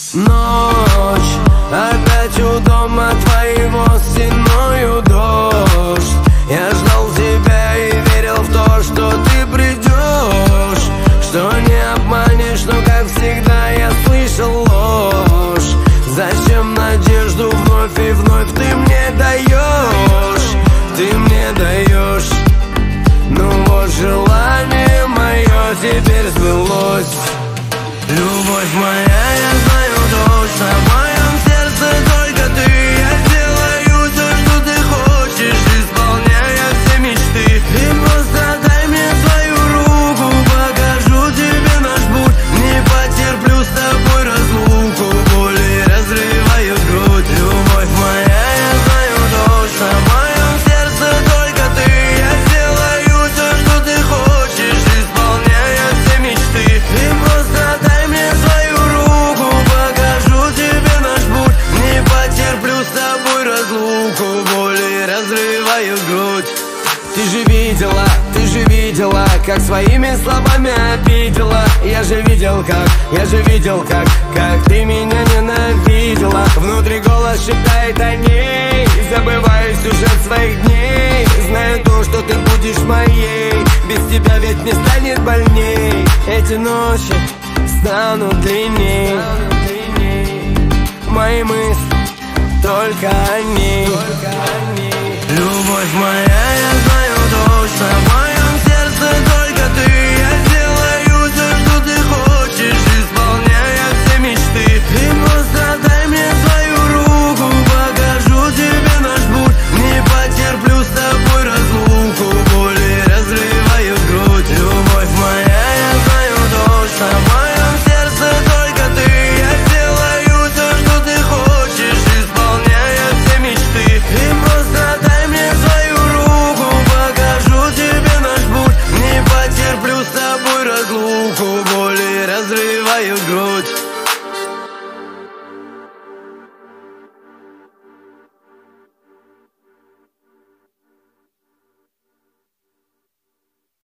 Ночь, опять у дома твоего стеною дождь. Я ждал тебя и верил в то, что ты придешь, что не обманешь, но как всегда я слышал ложь. Зачем надежду вновь и вновь ты мне даешь? Ты мне даешь. Ну вот желание мое теперь сбылось. Любовь моя, я знаю точно, в моем сердце только ты. Я делаю все, что ты хочешь, исполняя все мечты. Ты просто дай мне свою руку, покажу тебе наш путь. Не потерплю с тобой разлуку, боли разрывают грудь. Любовь моя, я знаю точно, в моем сердце только ты. Я делаю все, что ты хочешь, исполняя все мечты. Ты просто дай мне свою руку, покажу тебе наш путь. Не потерплю с тобой разлуку, боли разрывают грудь. Ты же видела, как своими словами обидела. Я же видел, как ты меня ненавидела. Внутри голос шептает о ней, забываю сюжет своих дней. Знаю то, что ты будешь моей, без тебя ведь мне станет больней. Эти ночи станут длинней, мои мысли только о ней. Любовь моя, я знаю точно, в моем сердце только ты. Я делаю все, что ты хочешь, исполняя все мечты. Ты просто дай мне свою руку, покажу тебе наш путь. Не потерплю с тобой разлуку, боли разрывают грудь. Любовь моя, я знаю точно, в моем сердце только ты. Я делаю все, что ты хочешь, исполняя все мечты. Ты просто дай мне свою руку, покажу тебе наш путь. Не потерплю с тобой разлуку.